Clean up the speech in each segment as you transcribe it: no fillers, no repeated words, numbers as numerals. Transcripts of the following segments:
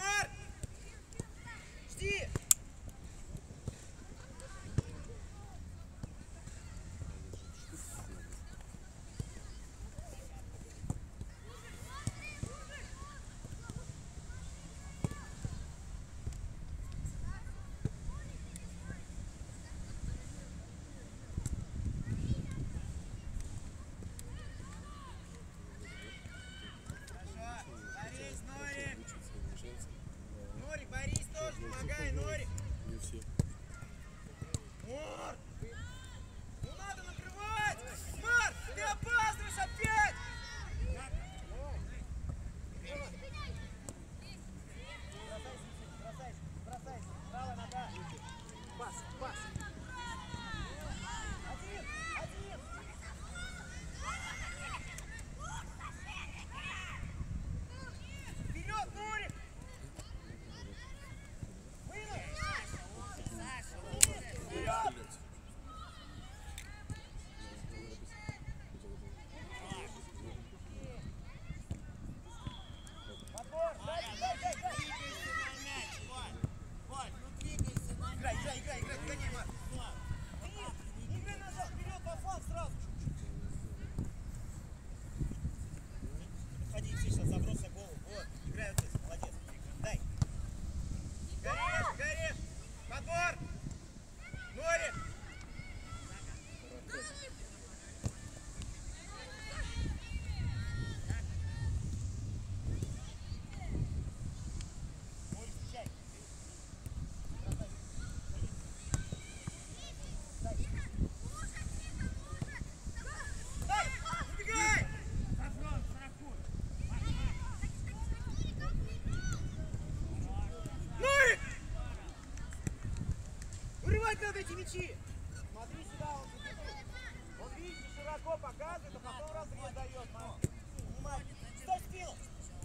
Марк! Жди! Помогай, Норик! Не все. Марк! Ну надо накрывать! Марк, ты опаздываешь опять! Бросайся, правая нога! Пас! Один! Вперед, Норик! Играй, догоняй, Марк! Не играй назад, вперед, во фланг сразу! Ходи, все, сейчас заброс на голову. Вот, играй вот здесь, молодец. Дай. Горишь! Подбор! Норик! Надо эти мячи! Смотри сюда, он видите, широко показывает, а потом разрез дает. Стой, спину!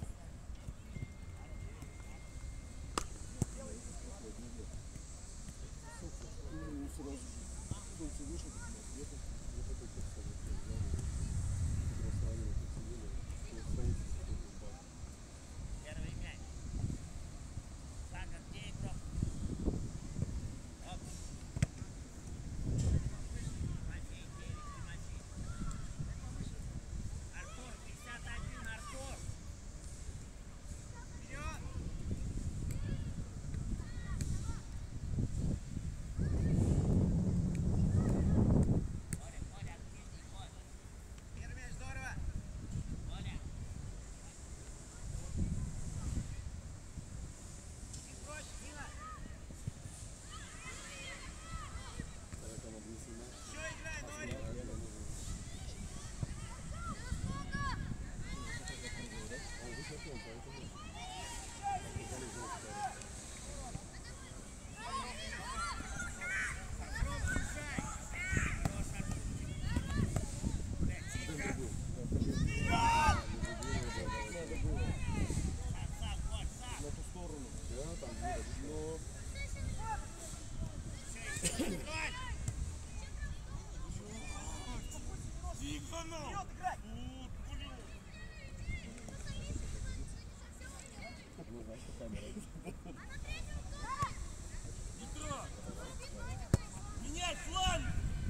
Менять фланг!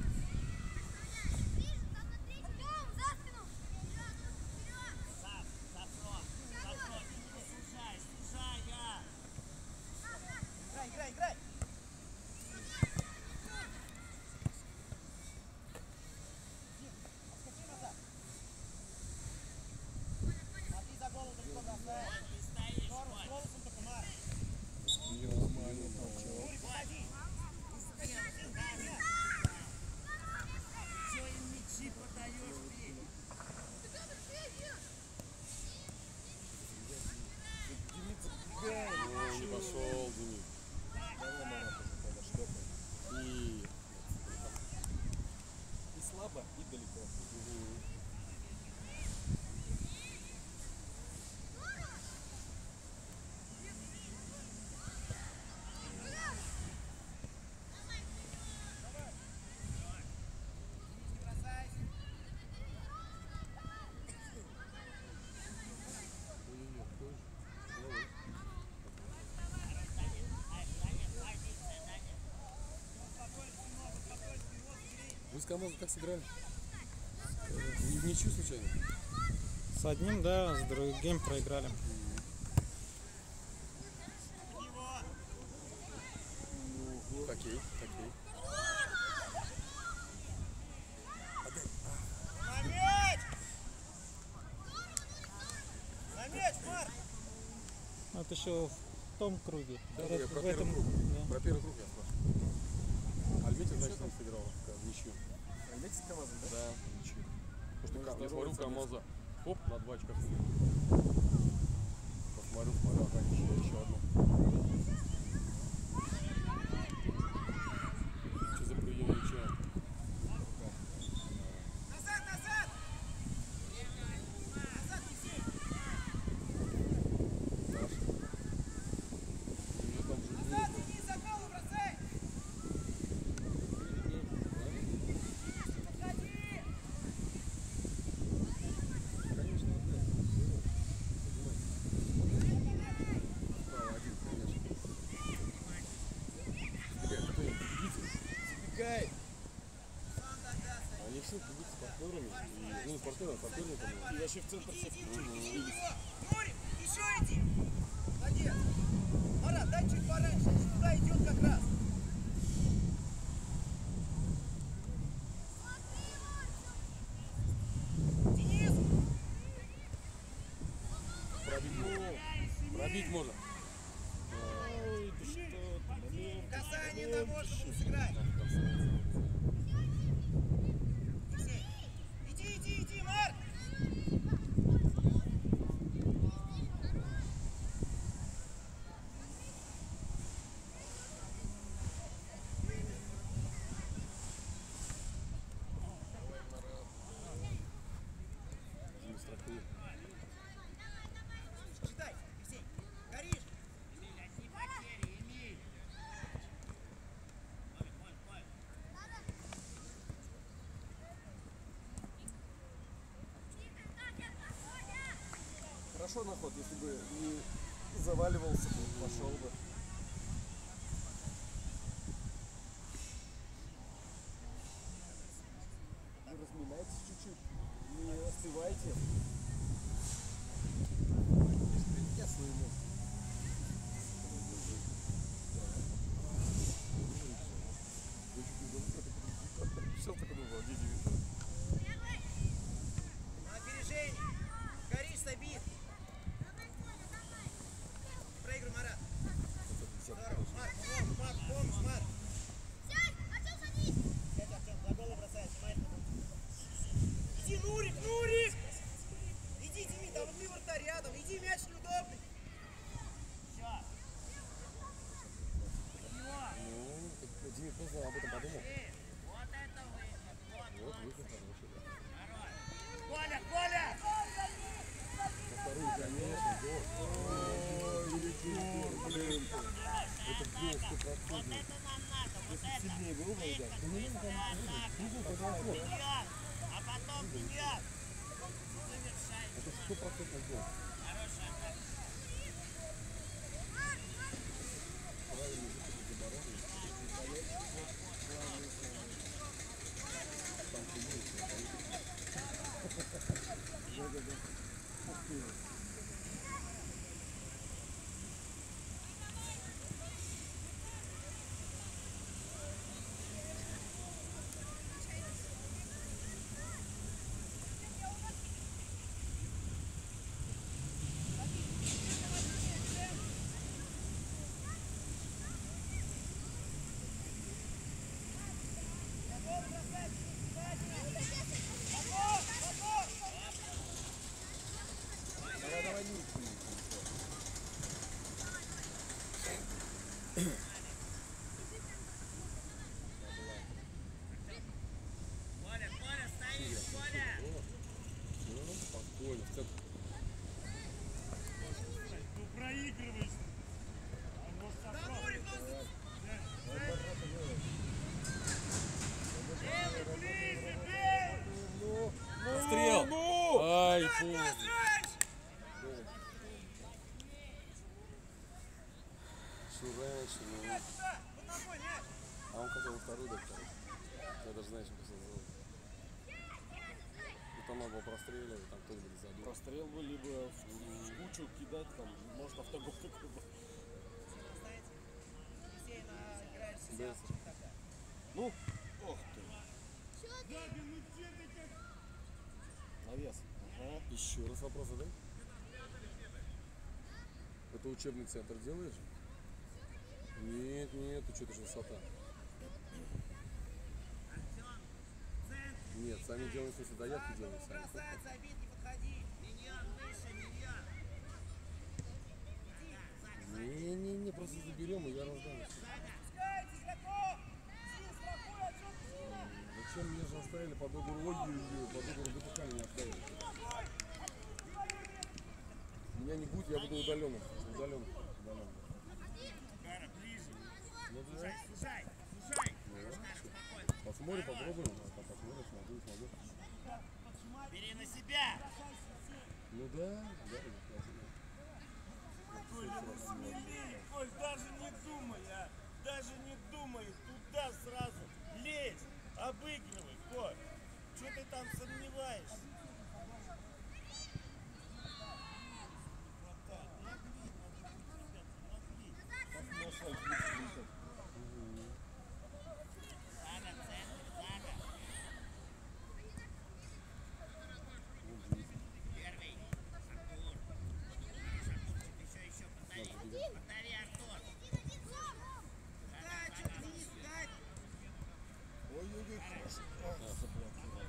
Играй! Отскочи назад! Смотри за голову, далеко бросай! С голосом только Марк! КамАЗом как сыграли? Не в ничью случайно? С одним, да, с другим проиграли. Окей. На мяч! На мяч, Марк! Вот еще в том круге. Да, в я про этом, первый круг. да. Про первый круг я спрашиваю. Альметьев, значит, там сыграл в ничью. Альметьев с КамАЗом, да? Да, в ничью. Потому что я здорово, смотрю Саня. КамАЗа. Хоп, на 2 очка. Посмотрю, ага, еще одно. Что за прием мяча? Назад, назад! Назад, Евсей! Саша. У нее там же Назад, иди, за голову бросай! Подходи! конечно, право один, конечно. Ребят, кто не бегите? Забегай! Они все бегут с партнерами, и, ну, не с партнерами, а соперниками. И вообще в центр Иди, всех. иди, иди, иди, Нурик, еще иди! Молодец! Марат, дай чуть пораньше, сюда идет как раз! Денис! Пробить можно. Ой, да что ты, Касание на можно сыграть! Евсей, иди, Марк! Не страхует. Читай, Евсей, горишь! Хорошо на ход, если бы не заваливался, бы, пошел бы. Вы разминайтесь чуть-чуть, не остывайте. Я своему. Все так думал, где На опережение! Горишь, Сабит! Проигрывай, Марат! Здорово, Марк, помощь, Марк! Сядь, Артем, за голову бросай, внимательно. Иди, Нурик! Иди, Дими, там ты вратарь рядом, иди, мяч неудобный. Ну, так Диме поздно об этом подумал. Вот выход хороший, да. Коля! На вторую, конечно, гол. Блин. Это гол 100%. Если сильнее был бы, да. А потом бьет. Это 100% гол. Правильный выход из обороны. Там Давай, Нурик. спокойно, в центр. Проигрываешь. Да, Нурик, Стрел! Ай, фу! Что раньше, ну... Под ногой мяч! А он хотел во вторую дать, короче. Я даже знаю, что это сделать. И там надо было простреливать, там кто-нибудь забил. Прострел бы, либо в кучу кидать, там, может, автогол какой-то. Останется. Евсей играет в Да. тогда. Ну, ох ты, Габи, ну че ты как... навес. Ага. Еще раз вопрос задай. Это учебный центр делаешь? Нет, нет, ты что, это же высота. Нет, сами делаем, в смысле, доявки делаем сами. Бросать, забить, не подходи. Миньян, выше, миньян. Не-не-не, просто заберем, и я раздам. Спускайте игроков. Сил, страхуй, отчет. Зачем меня же оставили под угол? Ой, под угол ГПК меня оставили. Меня не будет, я буду удаленным. Удаленным. Кара, ближе. Ну, да. Слушай, слушай. Посмотрим, попробуем. Посмотрим, смогу. Бери на себя. Ну да. Коля, ну смелее, Коль, даже не думай, а. Даже не думай, туда сразу. Лезь, обыгрывай, Коль. Че ты там сомневаешься? Ой-ой-ой, хорошо. А, заблокировал.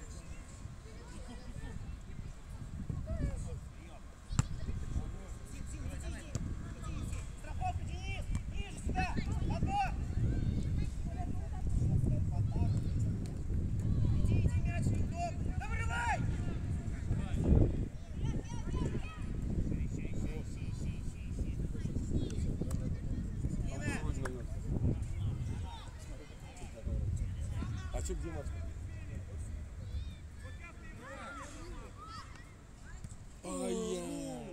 Страховка, Денис. Ниже сюда. Отбор. Иди, мяч, Никол. Добрывай. А что, где Машка? Ай-яй!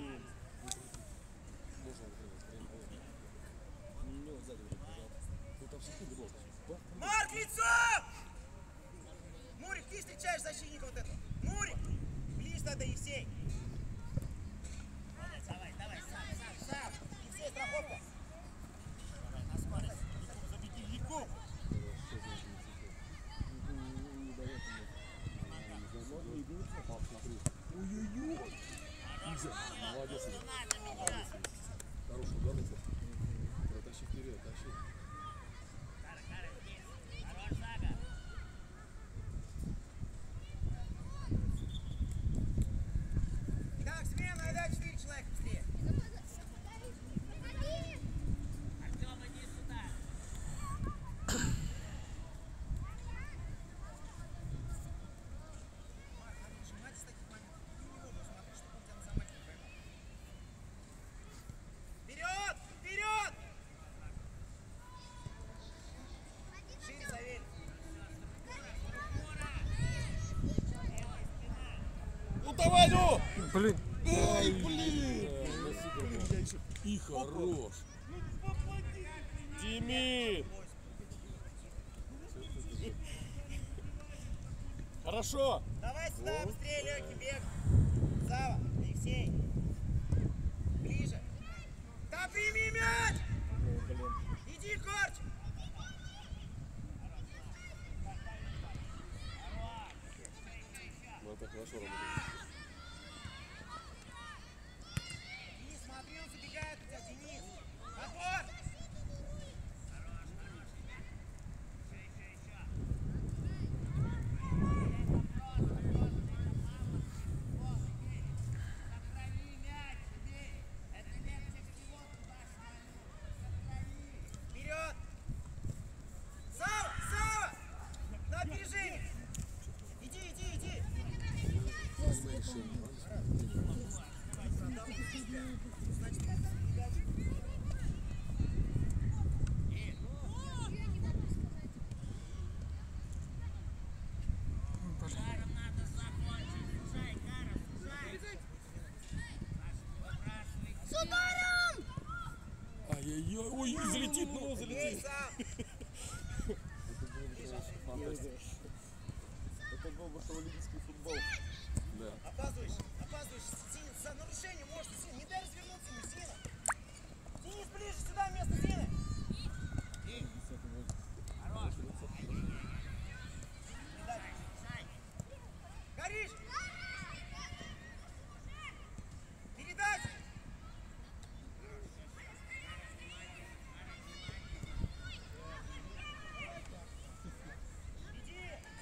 Ну, сзади вроде бежал. Ну там секунды было. Марк, лицо! Мурик, ты встречаешь защитника вот этого. Мурик! Ближе надо, Евсей. Давай, сам. Евсей, страховка. На скорость. Забеги, Яков. Не дает ему. Ноги идут. Ой-ой-ой! Молодец. Хороший удар. Протащи вперед, тащи. Хорош, Зага. Так, смена, айда 4 человека быстрее. Артем, иди сюда. Нажимать с таких моментов. Не его смотри, чтобы он тебя на замахе не поймал. Вперед! Вперед! Шире, Савелий. Ну давай, ну! Блин, Ай, блин! И хорош. Тимми! Хорошо! Давай сюда, быстрее, легкий бег. Сава, Алексей. Ближе. Да прими мяч! Иди, Корч! Ну это хорошо работает. Денис, смотри, он забегает у тебя, Денис. Отбор! Вперед! Сава! На опережение! Иди! Ай-яй-яй, ой, залетит, ну залетит. Эй, сам! Это был бы олимпийский футбол. Да. Опаздываешь, Зина, за нарушение можешь, Зина, не дай развернуться ему, Зина. Денис, ближе сюда, вместо Зины. Хорош. Горишь. Передача. Иди.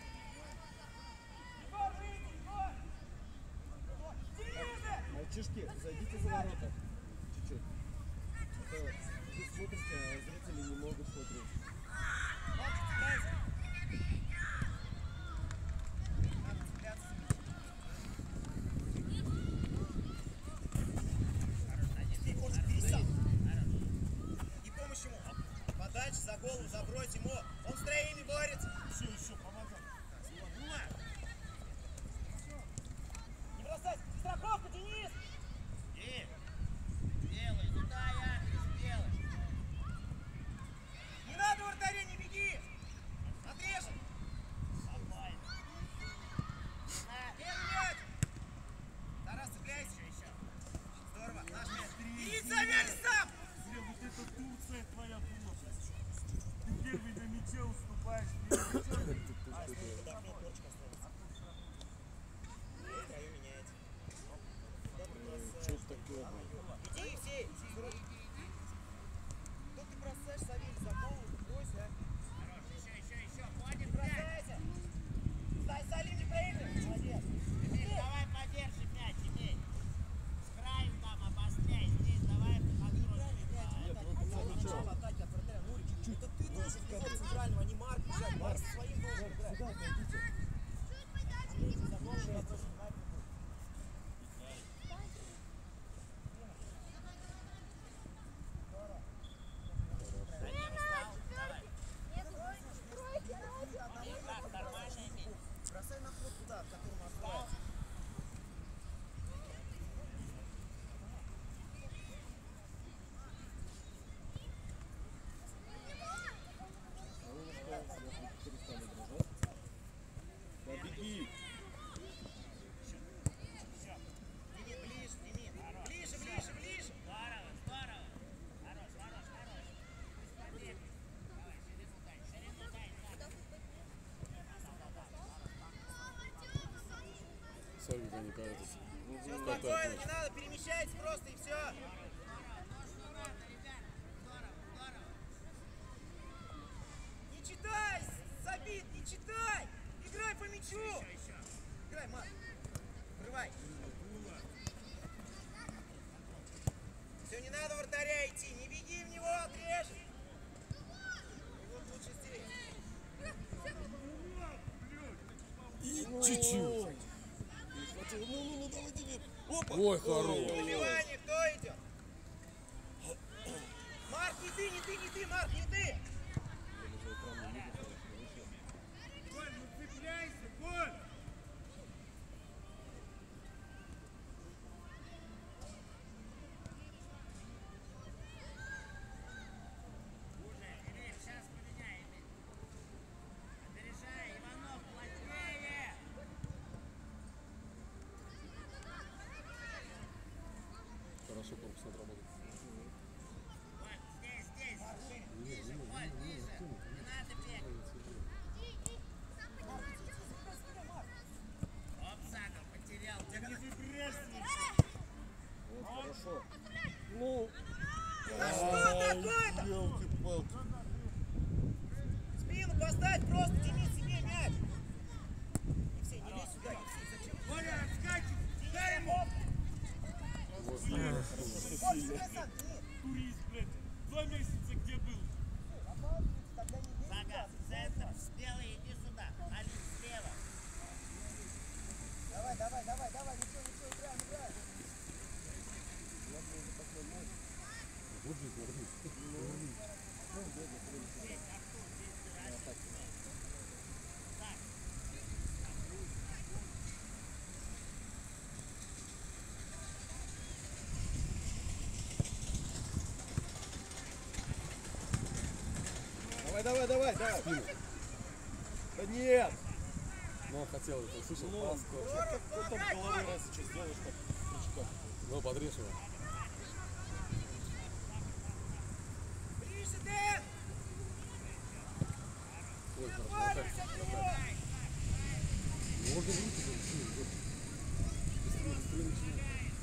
Егор, выйди, Егор. Денис! Мальчишки, зайдите за ворота. Чуть-чуть. Это вы смотрите, а зрители не могут смотреть. И помощь ему. Подальше, за голову, забрось ему. Он с троими борется. Еще, помогай. Не бросайся. Страховка, Денис. Делай, туда я сделай. Не надо, вратаря, не беги. Отрежем. Первый мяч. Тарас, цепляйся. Здорово. Наш мяч. Иди за мяч сам. Зря, вот это Турция твоя была. Ты первый на мяче уступаешь. Что это такое? Иди, все. Кто ты бросаешь, Савелий, за голову? Брось, а. Еще. Ходим, Бросайся. Стай, Салим, не проигрывай. Молодец. давай подержи мяч, имей. С краю там обостряй. Здесь давай Начало атаки от вратаря. Нурик, это ты должен бежать центрального, а не Марк бежать. Марк со своим должен играть. Сюда, зайдите. За голову я прошу внимания. Бросай на ход туда, в котором остается. Да беги. Демид, ближе, Демид. Ближе. Здорово. Хорош. Ширину дай. Сами они кажется. Все спокойно, не надо, перемещайтесь просто и все. Не читай, забит, не читай. Играй по мячу. Играй, Марк. Врывай. Все, не надо вратаря идти, не беги в него, отрежь. Вот лучше стереть. Чуть-чуть. Ну, давай, Демид. Опа. Ой, хорош. Выбивание, кто идет? Марк, не ты, Марк, не ты. Коль, ну цепляйся, Коль. Сейчас поменяем. Опережай, Иванов, плотнее. Хорошо корпус отработал. Вот, здесь. Ближе, Коль, ближе. Не надо бегать. Оп, задом потерял. Не выбрасывайся. Вот, хорошо. Ну, Да что такое-то? елки-палки. Спину поставь просто, тяни себе мяч. Евсей, не лезь сюда, Евсей, зачем? Коля, отскакивай. Дай ему. Блядь, Больше себя сам, тяни. турист, блядь. 2 месяца где был? Тогда не бей. Сага, центр, белый, иди сюда. Алис, слева. Давай, ничего, играем. Вот здесь вернись. Давай. Да нет! Но он хотел, это услышал Ну, пас. как там головой раз и что сделаешь так? Крючка. Ну, подрежь его. Ближе, Дэн! Ой, хорошо, опять. Можно в руки зайти. Быстрее, быстрее начинай.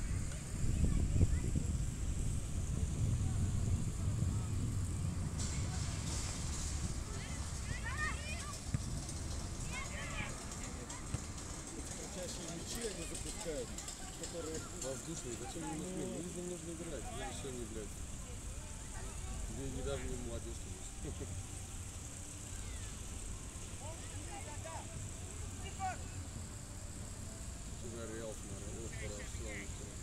Кричащие мячи они запускают, которые... Воздушные, зачем им нужны? Людям нужно играть. Я решение, блядь. Тебе не даже не молодежь, конечно. Горел, смотрел, хорошо.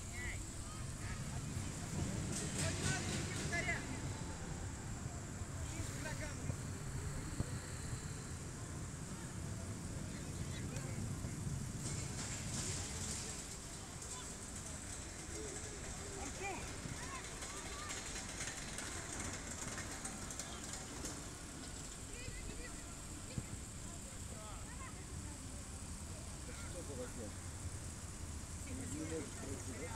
Что за возня? Не может пройти, да?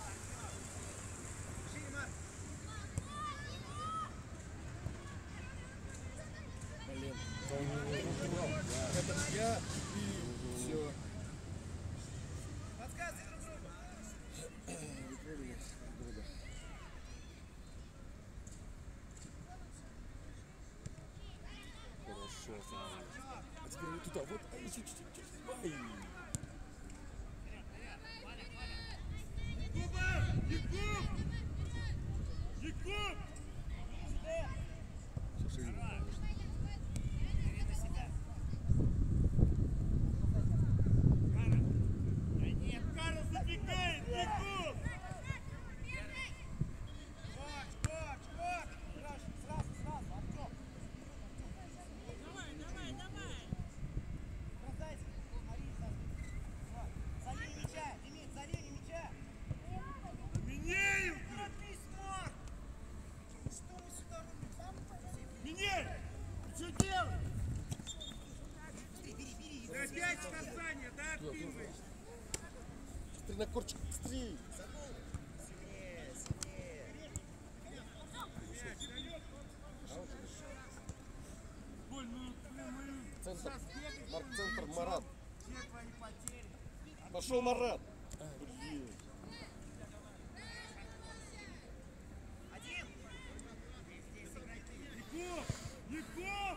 Блин. Это ж я и все. Подсказывай друг другу. Выиграли друг друга. Хорошо, смотри. А теперь вот туда, вот, а еще чуть-чуть. Ай! Якуб! Якуб! Сейчас и конечно. Кара забегает! Якуб! Вот! Сразу, Артем. Бросайся, смотри, вот. За линией мяча, Демид, за линией мяча. Меняем! Торопись, Марк! Что мы сюда рубим? Меняй! Ты что делаешь? Бери. Ты опять касание, да, отпинываешь? Быстрее на корчик, быстрее! Сильнее. Боль, ну, Центр. Марк, центр, Марат. все твои потери. Пошел Марат! Блин. Один. Якуб!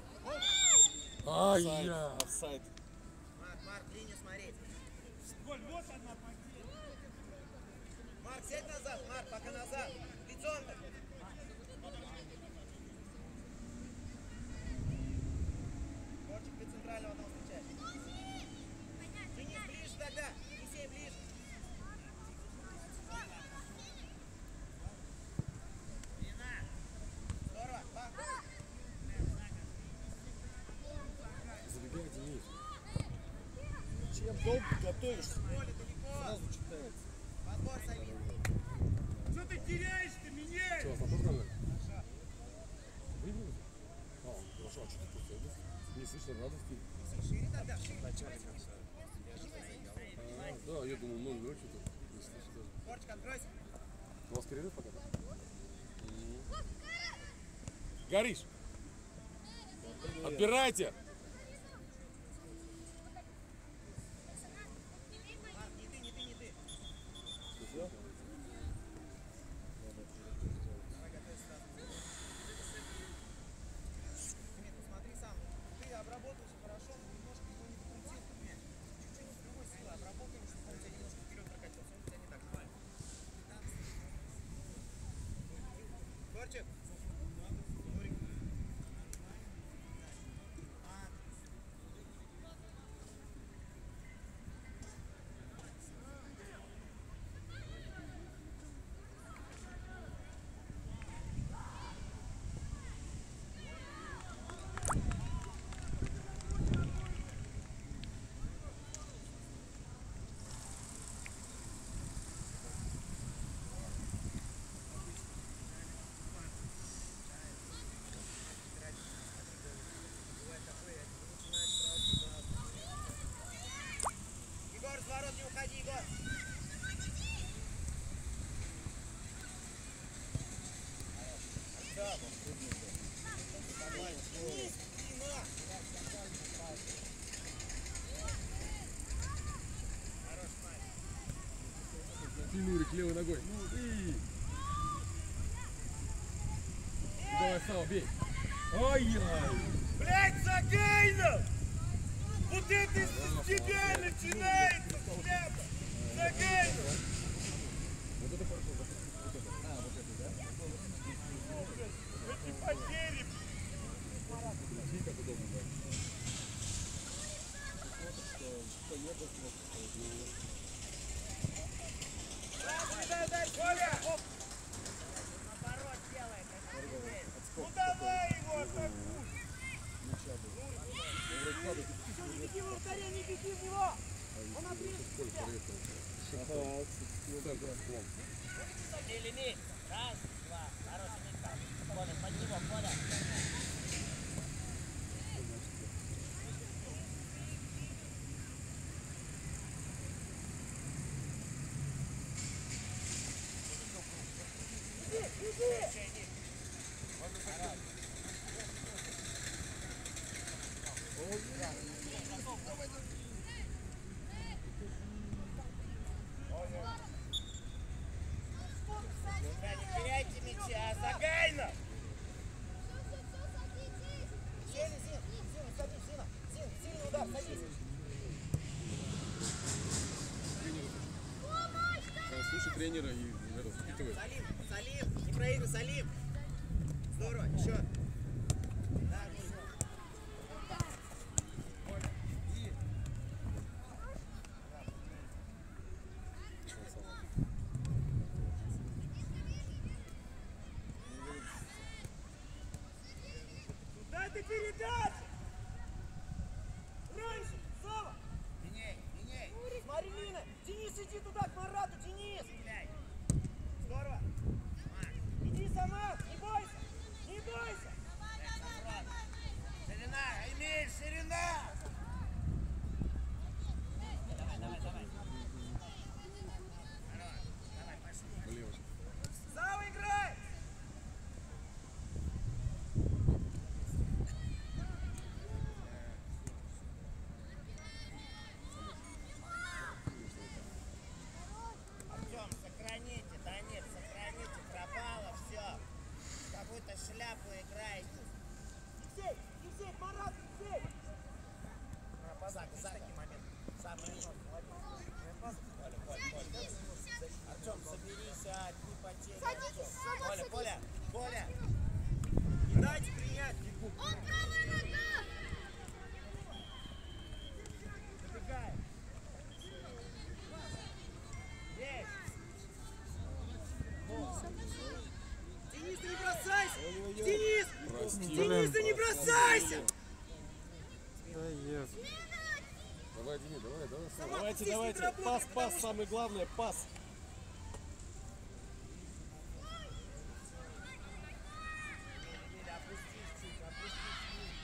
Ай-я! Офсайд. Марк, линию смотреть. Голь, вот одна потеря. Марк, сядь назад, Марк, пока назад. Лицом так. Корчик, ты центрального там встречаешь. Денис, ближе тогда. Енисей, ближе. Здорово. Забегай, Денис. Чем долго готовишься? Поле далеко. Сразу читается. Подбор Савин. Что ты теряешь-то, меняй! Что, смотри, правильно? Выиграли? А, хорошо, а что ты просто не слышно радости? Шире тогда, шире. А, да, я думал, 0-0 что-то. Не слышу даже. Корчик, откройся. У вас перерыв пока? Горишь! Отбирайте! Марк, не ты. Все? Давай, готовься сразу. Демид, ну смотри сам. Ты обработал все хорошо, но немножко его не покрутил. Чуть-чуть с другой силы обработаем, чтобы он тебя немножко вперед прокатился. Он тебя не так знает. Корчик. Нурик. справа. Вниз, спина. Хорош, Марик. И Нурик левой ногой. Ну и... Давай, Сава, бей. Ай-яй. Блядь, Загайнов! Вот это с тебя начинается, шляпа! Загайнов! Вот это пошел, вот это. А, вот это, да? Эти потери! Видите, как удобно, да? Коля! Наоборот делает. Ну давай его атакуй! Не беги во вторе, не беги в него! Он отрезал тебя! Лимит. Раз, два. Хороший микс. Коля, под него, Коля. Да, не теряйте мяча, Загайнов! Сильный, сильный, садись, Зина! Сильный удар, садись! Слушай тренера и впитывай. Салим, не проигрывай, Салим! Здорово, еще! Да, все. Дай ты передачу! Раньше, Сава! Меняй, меняй. Смотри, Лина! Денис, иди туда, к Марату, Денис! Стреляй. Здорово! Иди сама, не бойся! Не бойся! Ширина, имеешь ширина! Давай, давай, давай. Налево. Сава, играй! Артем, сохраните. Да нет, сохраните. Пропало все. Какую-то шляпу играете. Евсей, Евсей, Марат, Евсей! Такие моменты. Самый Артем, соберись, не потери. Садитесь, сама Коля, садись. Коля, Коля. Не дайте принять! Он правая нога! Забегай! Есть! Денис, да не бросайся! Денис! Прости. Денис, да не бросайся! Да ес. Давай, Денис, давай, давай. Сава. Давайте, Здесь давайте. не работает, Пас, потому пас, самое главное, пас. Опустись чуть, опустись чуть.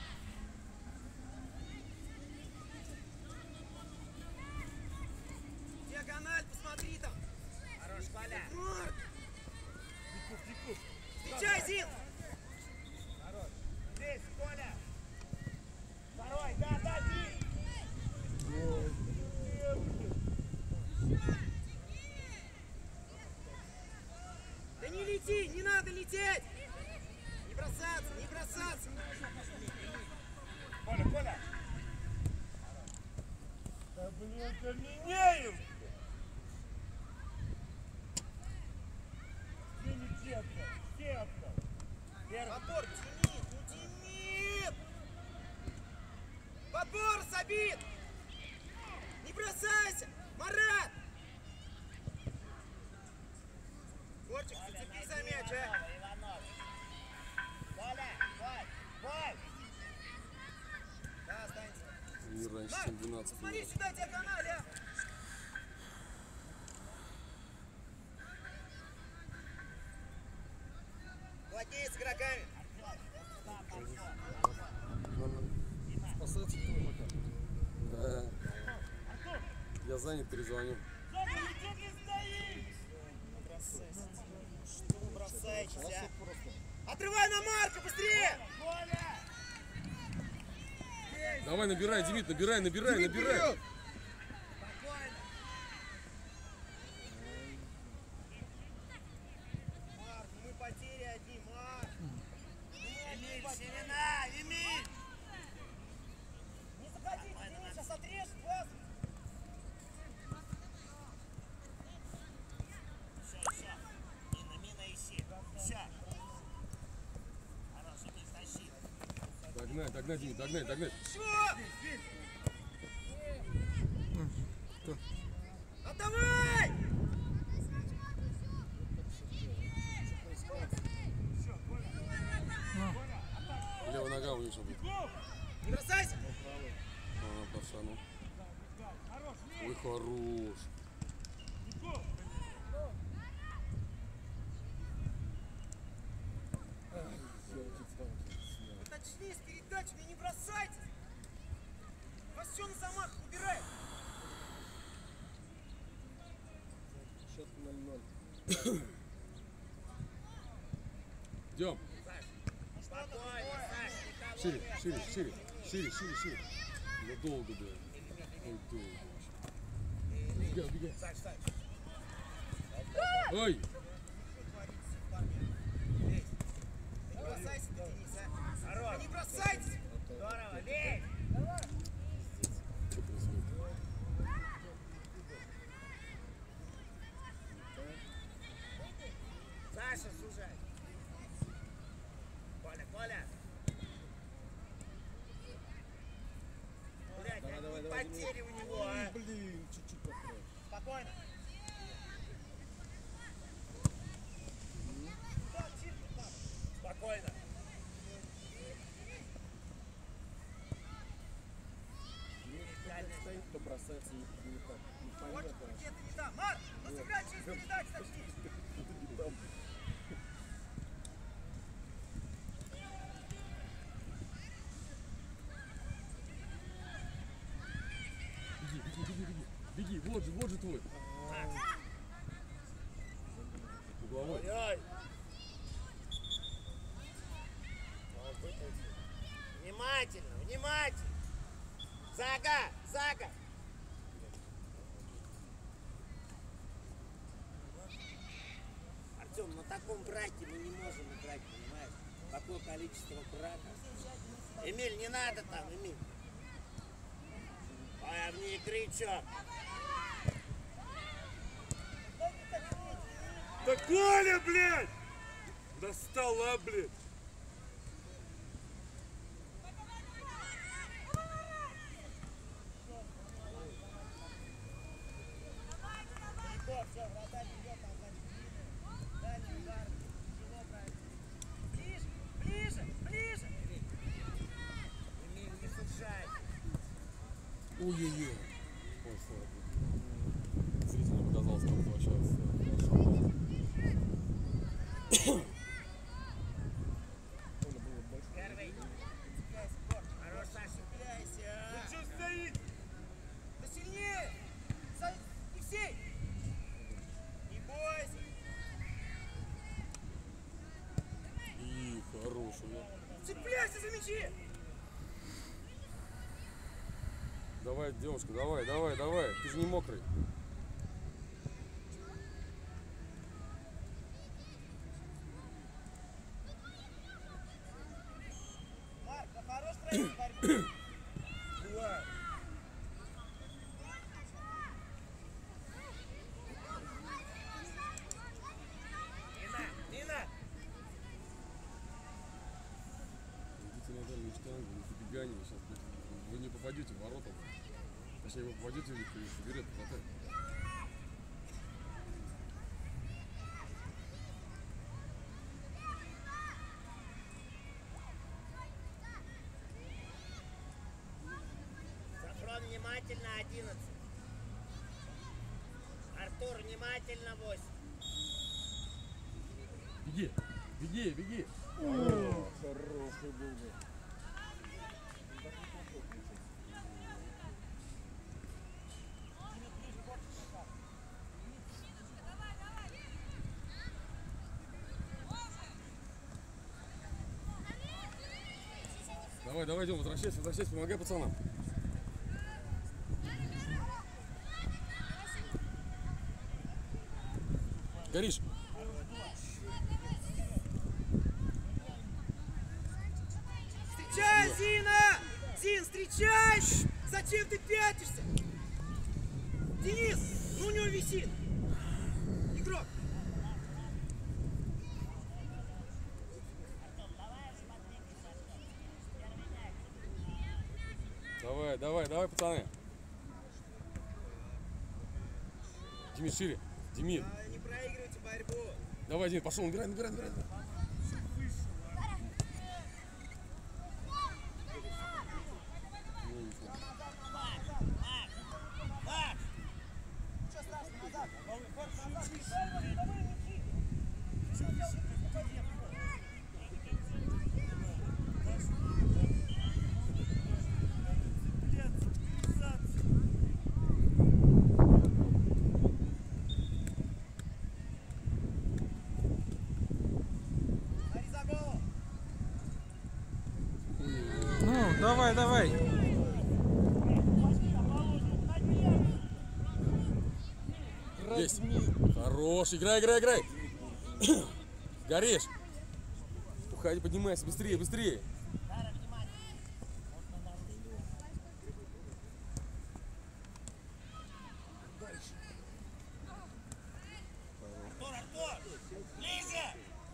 Диагональ, посмотри там! Хорош, Коля. Марк! Встречай, Зин! Здесь, Коля! Второй, да, да, ты! Да не лети, не надо лететь! Не бросаться, не бросаться! Коля, Коля! Да блин, Корнеев! Синий сетка, сетка! Первый. Подбор, Демид, ну Демид! Подбор, Сабит! Не бросайся! Марат! Корчик, зацепи за мяч, а! Иванов. Коля, Коль, Коль. Да, останется. Не раньше, Марк, чем 12 посмотри минут. сюда, диагональ, а! Плотнее с игроками. Спасаться кто пока? Да. Я занят, перезвоню. Саша, ну что ты стоишь? Не бросайся, Дима. Что вы бросаетесь, а? Отрывай на Марка, быстрее! Давай, набирай, Демид, набирай. Спокойно. Марк, мы потери одни, Марк. Эмиль, Семена, Эмиль! Не заходите, Денис, сейчас отрежет вас. Еще. Мина, ищи. Все. Хорош, Эмиль, тащи. Догнать, Демид, догнать. Отдавай! Левая нога у него сейчас будет. Не бросайся! Ага, пацану. Ой, хорош. Точнее, с передачами не бросайтесь! Вас все на замах убирает! Счет 0-0. Идем. Спокойно, Саш, никого. Шире. Ну долго, блядь. Ой, долго. Убегай. Саш! Ой! Не бросайся ты, Денис, а! Хорош! Не бросайтесь! Здорово, лезь! Что происходит? Саша, сужай. Коля. Блядь, Давай, потери у него, а. Блин, чуть-чуть подправь. Спокойно! Спокойно. Стоит, то бросается не так. Вот Непонятно. где-то не там! Марк! Ну сыграй через передачу, точнее! Не там. Беги, вот же твой. Угловой. Ой. Внимательно. Зага. Артем, на таком браке мы не можем играть, понимаешь? Такое количество брака. Эмиль, не надо там, Эмиль. А вне игры чё? Да Коля, блядь! Достала, блядь! Легко, все, вратарь идет, там, значит, дальний удар, тяжело правильно. Ближе! Эмиль, не сужай. Ой-ой-ой. Ой, слава богу. Зрителям показалось, как возвращается. Первый. Хорош, Саша. Ну что стоит? Да сильнее! Евсей! Не бойся! И хороший, да. Цепляйся за мячи! Давай, девушка, давай. Ты же не мокрый. Марк, да хорош проявить борьбу! Была. Нина! Идите на дальнюю штангу, не забегание сейчас. Вы не попадете в ворота. Точнее, вы попадете в них и соберет вратарь. Сафрон, внимательно, 11. Артур, внимательно, 8. Беги. Хороший был бы. Давай, давай, идем, возвращайся, помогай пацанам. Горишь. Встречай, Зина! Зин, встречай! Зачем ты пятишься? Денис, ну у него висит. Игрок. Давай, пацаны. Демид, шире. Демид. Не проигрывайте борьбу. Давай, Демид, пошел, набирай. Ну, давай. Есть. Хорош, играй. Горишь. Уходи, поднимайся, быстрее. Артур! Ближе!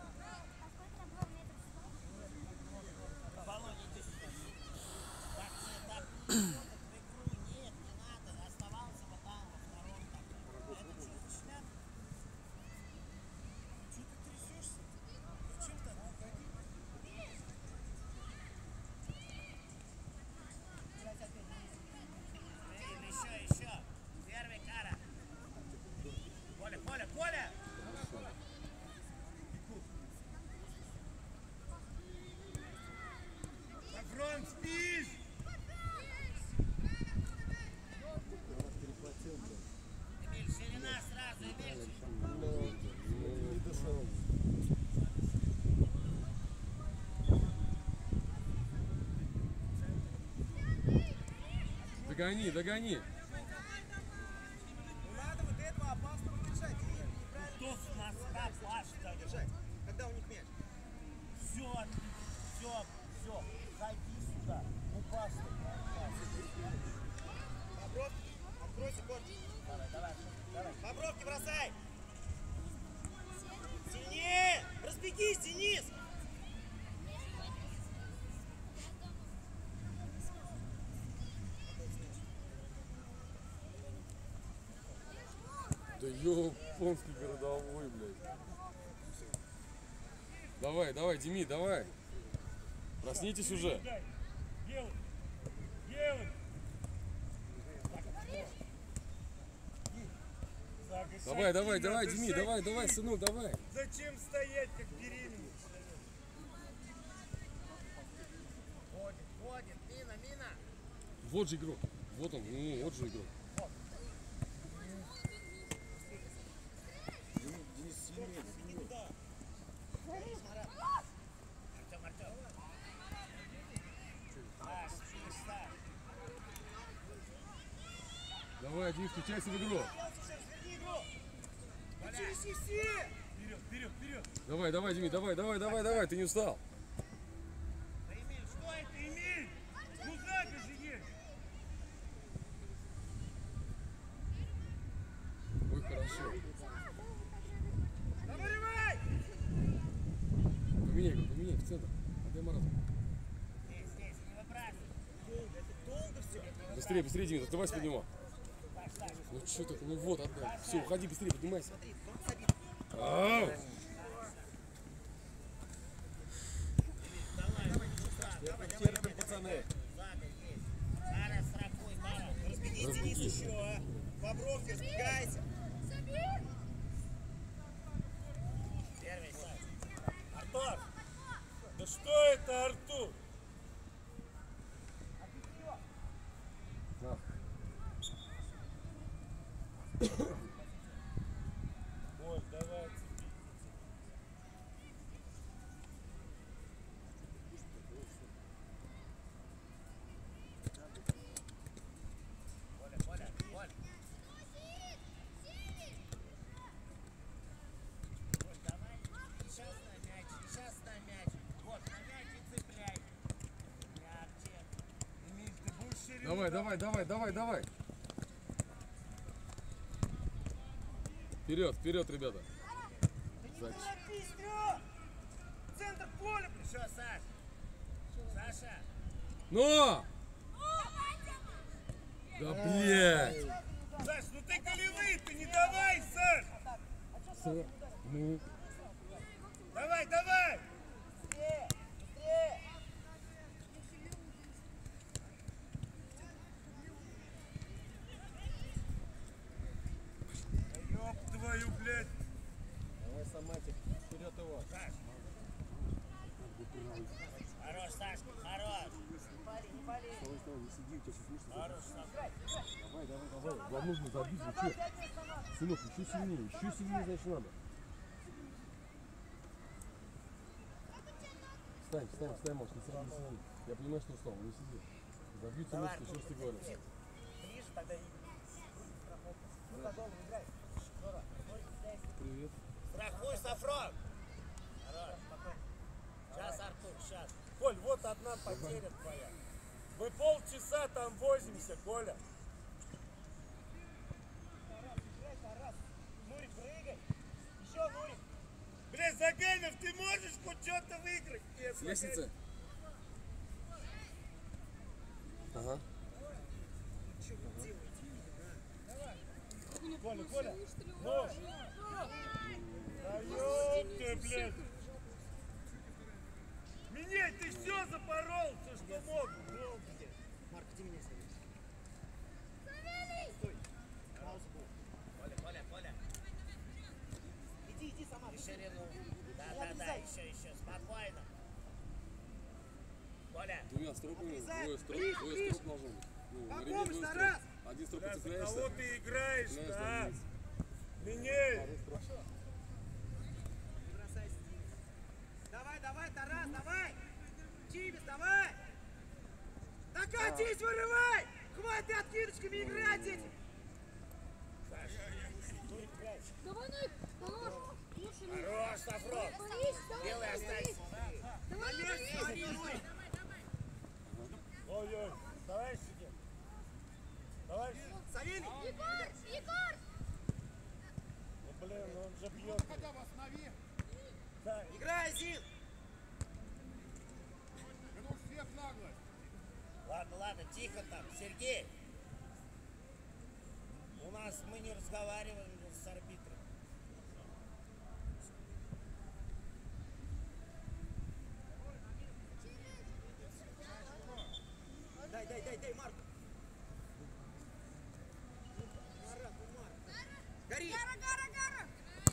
Володя, иди сюда. Так, в игру нет, не надо. Оставался бы там во втором. Это что за шляпа? Что ты трясешься? Зачем так? Еще. Первый кара. Коля! На фронт спишь! Эмиль, ширина сразу, Эмиль. Не дошел. Догони. Ну надо вот этого опасного держать. Неправильно Кто с носка Паш держать. Когда у них мяч? Все. Зайди сюда. Ну пасты. Бобровки, откройся, корчик. Давай. Бобровки бросай. Сильнее! Разбегись, Денис! Да ёпонский городовой, блядь. Давай, Демид, давай. Проснитесь уже. Делай. Давай, Демид, давай, сынок, давай. Зачем стоять, как беременный? Ходит, мина. Вот же игрок. Вот он, вот же игрок. Денис сильнее. Артем. Давай, Денис, включайся в игру. Неси все! Вперед. Давай, Демид, давай, ты не устал. Эмиль, что это, Эмиль? Ну сзади же есть. Ой, хорошо. Давай! Поменяй в центр. Отдай Марату. Здесь, не выбрасывай. Долго все. Быстрее, Демид, открывайся под него. Ну что так, ну вот, отдай. Все, уходи быстрее, поднимайся. Ау! Терпим, пацаны. Кара, страхуй, Кара. Разбегись, Денис, еще, а. Бобровки, разбегайся. Первый сайт. Артур! Да что это, Артур? Ой, давай. Давай, давай, давай, давай, давай. Вперед, вперед, ребята. Зайчик. Центр поля, блин. Что, Саш? Саша? Но! Да блядь! Саш, ну ты голевые, ты не давай, Саш. Ну, Давай, давай. Ёб твою, блядь. Давай, Саматик, вперед его. Хорош, Сашка, хорош. Хорош, Сашка. давай, давай, давай. Вам нужно забить, вы что? Сынок, еще сильнее, значит надо. Встань, встань, встань, Маш, не сиди, не сиди. Я понимаю, что устал, не сиди. Забьются мышцы, еще раз тебе говорю. Ближе тогда и... Ну, подолу играй. Здорово. Привет. Страхуй, Сафрон. Хорош. Сейчас, Артур, сейчас. Коль, вот одна потеря твоя. Мы полчаса там возимся, Коля. Нурик, прыгай. Еще, Нурик. Блядь, Заганов, ты можешь хоть что-то выиграть? Нет, С лестницы. Ага. Коля, Коля. Ну. Да ёб ты, блядь. Меняй, ты все запорол, все, что мог. Был, блядь. Марк, иди меня садись. Коля. Иди сама. И ширину. Да, еще, спокойно. Коля. Двумя стропами, двое строп должно быть. Ну, на ремне Помощь, двое Тарас! строп. Один строп Бля, за подцепляешься. кого ты играешь, Цепляешься, а? вниз. Меняй. Не бросай стиль. Давай, Тарас, давай! Чибис, давай! Докатись, вырывай! Хватит откидочками играть этим! Давай, Ник, хорош. Лучше не. Хорош, Сафрон. Белый останься. Давай, Ой-ой, давай сюда. Давай сюда. Савелий! Егор! Ну, блин, он же бьет. Да, Играй, Зин! Ладно, тихо там. Сергей. У нас мы не разговариваем с арбитром. Дай, Марк! Марк. Гори! Гара!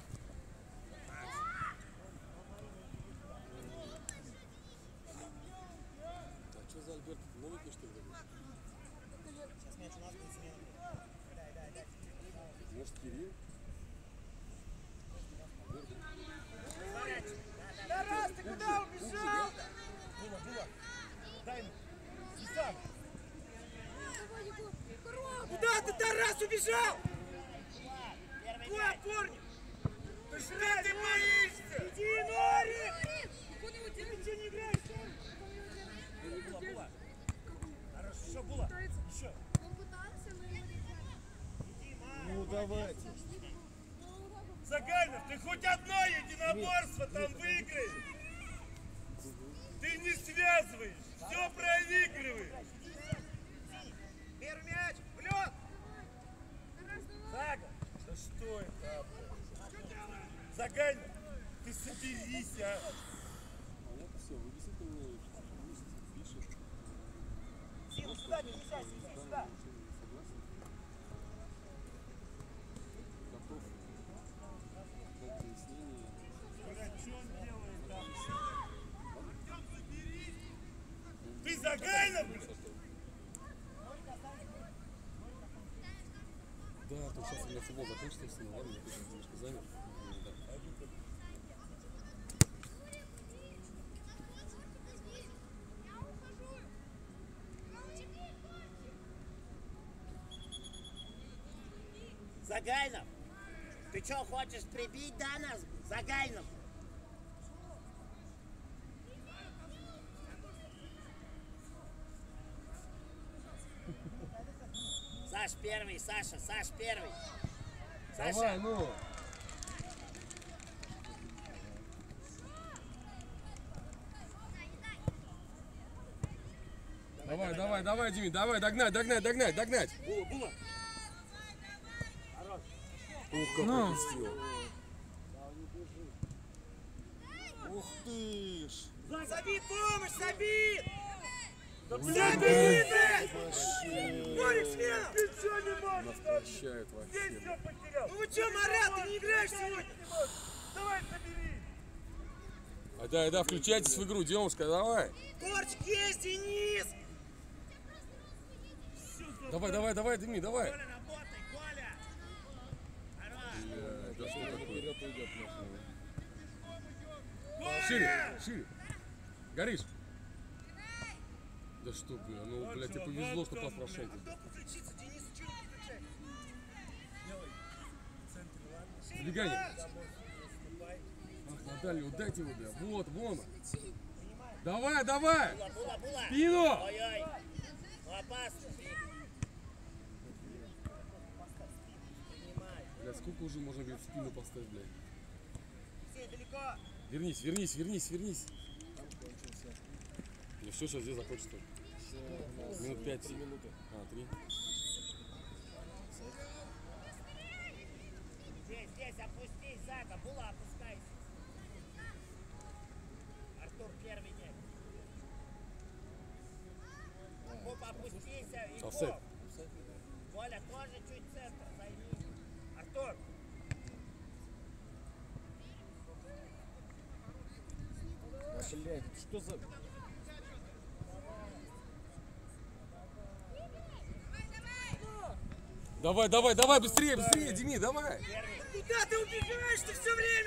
А что за Альберт? Новенький, что ли? Сейчас мяч у нас будет смена. Дай. Может, Кирилл? Тарас, ты куда убежал? было. Дай ему. И сам. Давай, Егор! Хорош! Куда ты, Тарас, убежал? Первый Твой мяч. опорник! Ты что ты боишься? Иди, Норик! Куда его Ты делать? ничего не играешь? Була. Хорошо, еще было. Еще. Он пытался, но его не Иди, Марк! Ну, давайте. Заганов, ты хоть одно единоборство там выиграешь. Ты не связываешь, все проигрываешь. Первый мяч! В лед! Зага, да что это, блядь? Заганов, ты соберись, а. Понятно, все, вы действительно пусть пишет. Силу сюда, не мешайся, иди сюда! Согласен? Готов дать пояснение. Блядь, что он делает там? Ты Заганов, блядь? Да, то сейчас у меня футбол закончится, все, ладно, я тоже немножко занят. Да. Загайнов, ты что, хочешь прибить, да, нас? Загайнов. Саш первый, Саша, Саш первый. Давай, Саша, ну. Давай, Дими, давай, догнать. Була, Була. Ух, как Ну. пропустил. Ух ты ж! Забит, помощь, забит! Забей! Нурик, смена! Ты что не Нас можешь? прощает Здесь вообще. все потерял. Ну вы что, Марат, ты не играешь сегодня? Давай собери. Да, включайтесь в игру, Демушка, давай. Корчик есть, Денис! Давай, Дими, давай. Коля, работай, Коля. Хорош. Да что такое? Вперед уйдет нахуй. Шире. Горишь. Да что, бля, ну, блядь, тебе повезло, что пас прошел. Кто подключится, Денис, что не подключай? Вбегание. Ах, на дальнюю, дайте его, бля. Вот, вон. Давай. Була. Спину. Ой-ой. Ну опасно. Принимай. Бля, сколько уже можно, говорит, спину поставить, блядь. Все, далеко. Вернись. Ну все, сейчас здесь закончится. Минут 5. 3 минуты. 3. Здесь опустись, Зага. Була, опускайся. Артур первый нет. Попа, опустись и Офсайд. хоп. Коля, тоже чуть центр займи. Артур. Блядь, что за... Давай, быстрее, Дими, давай. Куда ты убегаешь-то все время?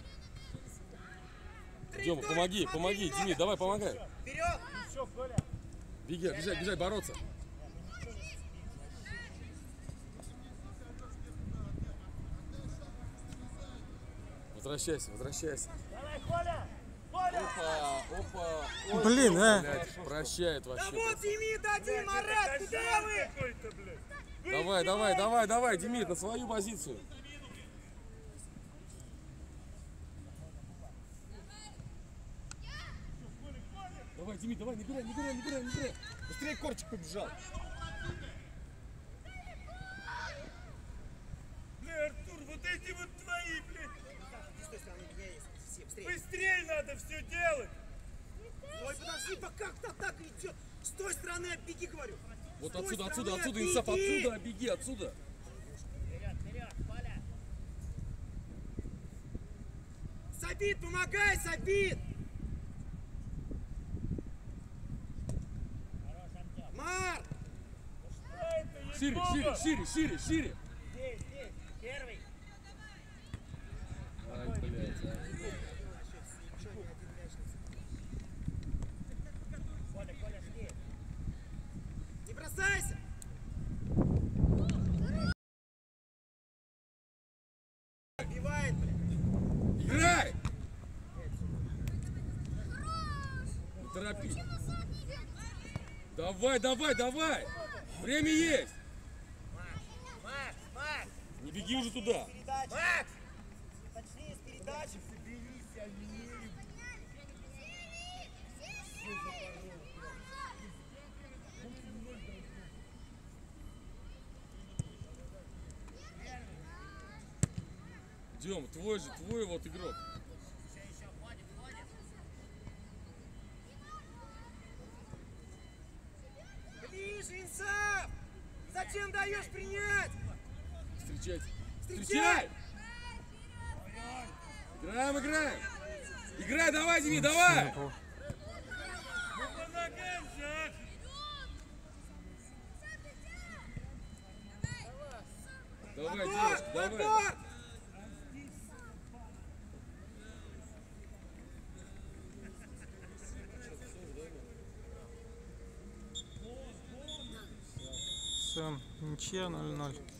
Дема, помоги, Дими, давай, помогай. Вперед! Все, Коля. Бежать, бороться. Возвращайся. Давай, Коля. Коля. Опа. Блин, Блядь, прощает Да вообще. вот Дими, дадим, Марат, куда вы? Какой-то, блядь. Давай, Демид, на свою позицию. Давай, Демид, давай, не играй. Быстрее Корчик побежал. Бля, Артур, вот эти вот твои, блядь. С той стороны меня есть. Все, быстрее. Быстрее надо все делать. Ой, подожди, да как-то так идет. С той стороны беги, говорю. Вот С той отсюда, стороны Инсаф, беги. отсюда, беги, отсюда. Вперед, Коля. Сабит, помогай, Сабит. Хорош, Артем. Мар, Шире. Здесь. Первый. Ай, блядь, Коля, жди. не бросайся. Убивает, блядь. Играй! Не торопись. Давай! Время есть! Макс. Не беги уже туда! Передача. Макс. Точнее, с передачи. Соберись, Алиев. Дем, твой вот игрок. Все еще ходит. Ближе, Инсаф. Зачем даешь принять? Встречайте. Встречай! Играем! Играй, давай, Дими, давай! Ну, по ногам, Жак. Давай, Мотор, девушка, давай! мотор. все, ничья 0-0.